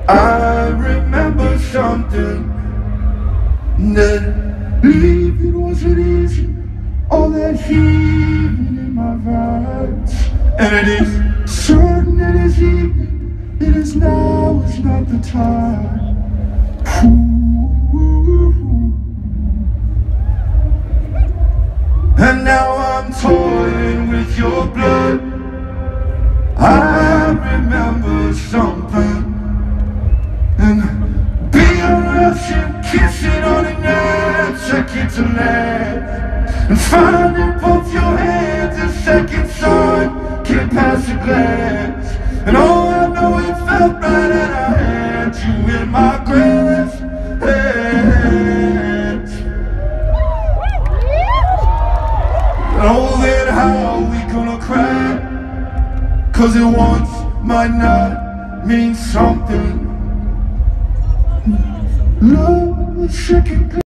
I remember something, that leaving wasn't easy. All that heaving in my vibes, and it is certain it is evening. It is now, it's not the time. Ooh. And now I'm toiling with your blood. I remember something, and being Russian, kissing on the neck, second to last, and finding both your hands a second sun, can't pass a glance. And oh, I know it felt right, and I had you in my grasp. Oh, then how we gonna cry? 'Cause it once might not mean something. Love is second.